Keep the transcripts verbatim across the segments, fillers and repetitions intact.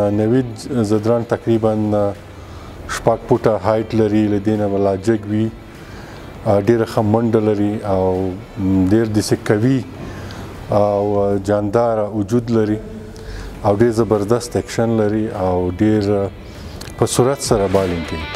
نوید زدران تقریبا شپږ فوټه هایټ لري، له دې نه بلا جګ وي، ډېره ښه منډه لري او ډېر داسې قوي او جانداره وجود لري او ډېر زبردست اکشن لري او ډېر په سرعت سره بالینګ کوي.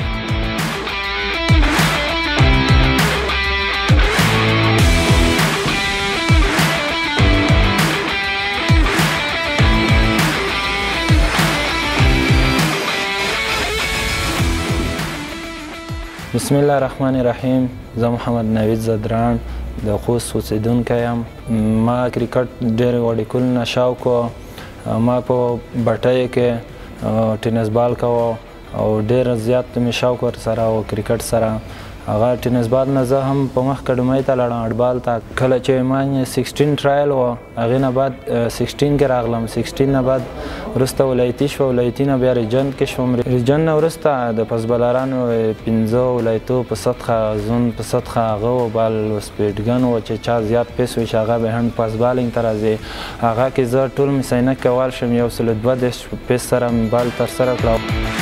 بسم الله الرحمن الرحیم. زه محمد نوید زدران د خوست اوسیدونکی یم. ما کرکټ ډېرې وړې کلونه شوق و. ما په بټیو کې ټینس بال کوه او ډېر زیات مې شوق ورسره و کرکټ سره. هغه ټینس بال نه زه هم په مخکې ډومۍ ته لاړم هډبال ته. کله چې ما سکسټین ټرایل و، هغې نه بعد سکسټین کې راغلم. سکسټین نه بعد وروسته ولایتي شوه، ولایتي نه بیا ریجن کې شوم. ریجن نه وروسته د پسبالرانو پنځه ولایتو په سطحه زون په سطحه هغه و بال سپیډګن و چې چا زیات پیس وي چې هغه به هند پاس بالینګ ته راځي. هغه کې زه ټول مې سینک کول شم، یو سل دوه دېرش پیس سره مې بال ترسره کړه.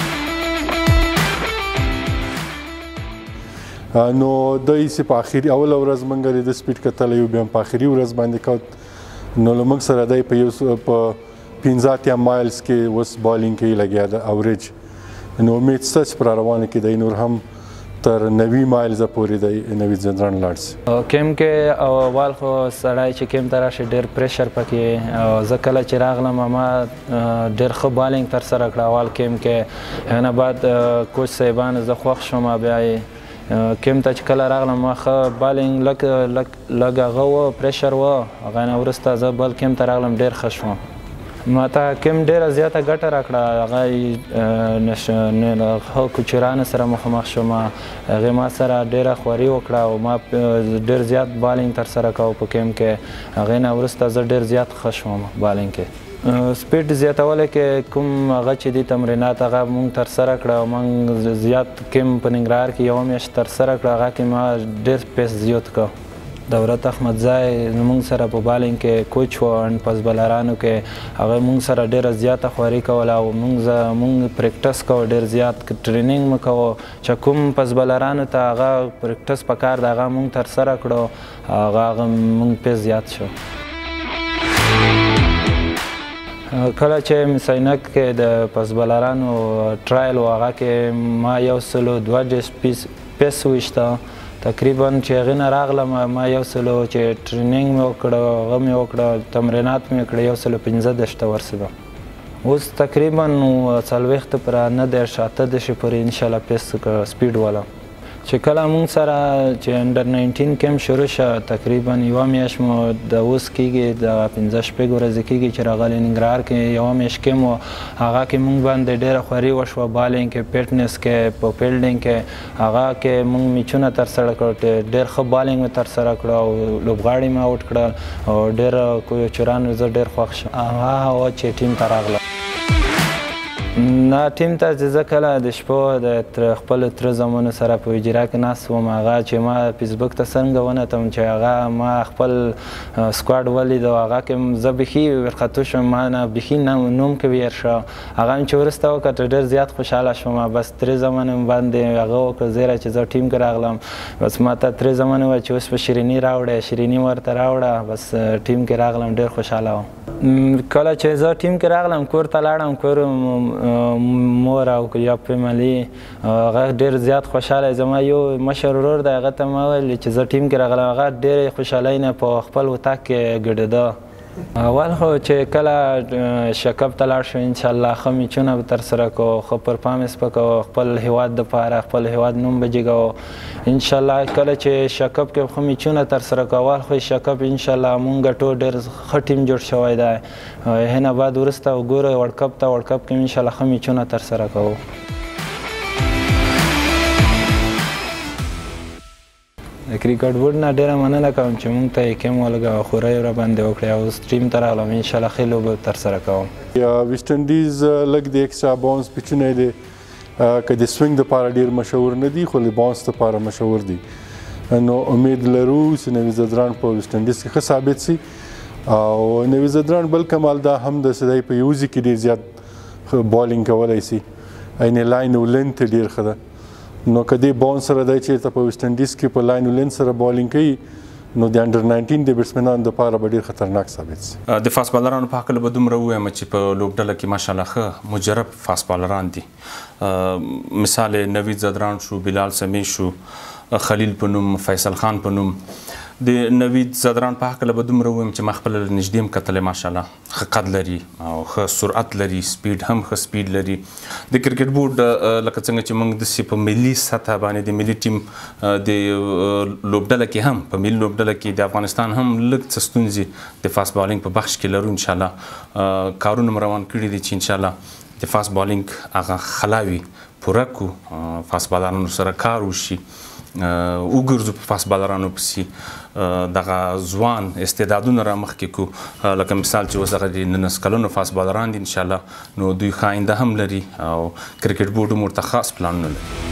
نو د ایسې په آخري اوله ورځ موږ د سپیډ کتلی یو، بیا په آخري ورځ باندې کوت. نو له موږ سره دی په یو په پنځه اتیا مایلز کې اوس بالینګ کوي لګیا د اوریج. نو امید شته چې پر روانه کې دی نور هم تر نوي مایلزه پورې دی نوید زدران لاړ شي. کیم کې اول خو سړی چې کیم ته راشي ډېر پریشر پکې. زه کله چې راغلم ما ډېر ښه بالینګ ترسره کړه اول کیم کې. نه بعد کوچ صاحبان زه خوښ شوم. بیا کیم ته چې کله راغلم ما ښه بالینګ لږ لږ هغه و پریشر و. هغه نه وروسته زه بل کیم ته راغلم ډېر ښه شوم. ما ته کیم ډېره زیاته ګټه راکړه. هغه ښه کوچرانو سره مخامخ شوم. هغې ما سره ډېره خواري وکړه او ما ډېر زیات بالینګ ترسره کوه په کیم کې. هغې نه وروسته زه ډېر زیات ښه شوم بالینګ کې. سپیډ زیاتولو کې کوم هغه چې دي تمرینات هغه مونږ ترسره کړه او مونږ زیات کیم په ننګرهار کې یوه میاشت ترسره کړه. هغه کې ما ډېر پیس زیات کړه. دولت احمدزی مونږ سره په بالینګ کې کوچ و. پس بالرانو کې هغه مونږ سره ډېره زیاته خواري کوله او مونږ مونږ پریکټس کوو ډېر زیات ټرینینګ مو کوو چې کوم پس بالرانو ته هغه پریکټس پکار د هغه مونږ ترسره کړو. هغه مونږ پیس زیات شو. کله چې سینک کې د پسبالرانو ټرایل و هغه کې ما یو سلو دوه دېرش پیس وویشته تقریبا چې هغې نه راغلم. ما یو سلو چې ټرینینګ مې وکړه هغه مې وکړه تمرینات مې وکړه یو سلو پنځه دېرش ته ورسېدم. اوس تقریبا څلوېښت پر نه دېرش اته دېرشې پورې انشاءالله پیس سپیډ ولم. چې کله مونږ سره چې انډر ناینټین کیم شروع شه تقریبا یوه میاشت مو د اوس کېږي د پنځه شپږ ورځې کېږي چې راغلی ننګرهار کې یوه میاشت کیم و. هغه کې مونږ باندې ډېره خواري وشوه بالینګ کې فټنس کې په فیلډینګ کې. هغه کې مونږ میچونه ترسره کړل ډېر ښه بالینګ مې ترسره کړه او لوبغاړي مې آوټ کړل او ډېر کوچرانو زه ډېر خوښ شوم. هغه هوا چې ټیم ته راغلم نه ټیم ته چې زه کله د شپو د خپلو تره زامنو سره په اجرا کې ناست وم هغه چې ما فیسبوک ته څنګه ونتم چې هغه ما خپل سکواډ ولید او هغه کې زه بیخي ورخطو شوم. ما نه بیخي نوم کې ویر شو. هغه مې چې وروسته وکړه ډېر زیات خوشحاله شوم. بس ترې زامن مې باندې هغه وکړه زیره چې زه ټیم کې راغلم. بس ما ته ترې زامن وویل چې اوس په شیریني راوړې. شیریني ورته راوړه. بس ټیم کې راغلم ډېر خوشحاله وم. کله چې زه ټیم کې راغلم کور ته لاړم. کور مور او یا فیملي هغه ډېر زیات خوشحاله. زما یو مشر ورور دی هغه ته ما ویل چې زه ټیم کې راغلم. هغه ډېرې خوشحالۍ نه په خپل اتاق کې ګډېده. اول خو چې کله شکب ته لاړ شو انشاءالله ښه میچونه به ترسره کوو ښه پرفارمنس به کوو خپل هیواد دپاره خپل هیواد نوم به جګوو انشاءالله. کله چې شکب کې ښه میچونه ترسره کوو اول خو شکب انشاءالله مونږ ټول ډېر ښه ټیم جوړ شوی دی. هغې نه بعد وروسته وګورو ورلډ کپ ته ورلډ کپ کې انشاءالله ښه میچونه ترسره کوو. د کرکټ بورډ نه ډېره مننه کوم چې مونږ ته یې کیم ولګوه خوری یې راباندې وکړې او اوس ټیم ته راغلم انشاءالله ښې لوبه ترسره کوم. ویسټ انډیز لږ د ایکسټرا باونس پیچونه دی که د سوینګ دپاره ډېر مشهور نه دي خو د باونس دپاره مشهور دي. نو امید لرو چې نوید زدران په ویسټ انډیز کې ښه ثابت سي او نوید زدران بل کمال دا هم داسې دی په یو ځای کې ډېر زیات بالینګ کولی سي عین لاین او لینت یې ډېر ښه ده نو که دې باون سره دی چېرته په ویسټ انډیز کې په لاین او لینت سره بالینګ کوي نو د انډر ناینټین د بیټسمنانو دپاره به ډېر خطرناک ثابت سي د فاست بالرانو په هکله به دومره ووایم چې په لوبډله کې ماشاءالله ښه مجرب فاست بالران دي مثال یې نوید زدران شو بلال سمیع شو خلیل په نوم فیصل خان په نوم د نوید زدران په هکله به دومره ووایم چې ما خپله نږدې هم کتلی ماشاءالله ښه قد لري او ښه سرعت لري سپیډ هم ښه سپیډ لري د کرکټ بورډ لکه څنګه چې موږ داسې په ملي سطحه باندې د ملي ټیم د لوبډله کې هم په ملي لوبډله کې د افغانستان هم لږ څه ستونزې د فاست بالینګ په بخش کې لرو انشاءالله کارونه م روان کړي دي چې انشاءالله د فاست بالینګ هغه خلاوي پوره کړو فاست بالرانو سره کار وشي وګرځو په فاست بالرانو پسې دغه ځوان استعدادونه را مخکې کړو لکه مثال چې اوس دغه د نولس کلونو فاست بالران دي انشاءالله نو دوی ښه آینده هم لري او کرکټ بورډ هم ورته خاص پلانونه لري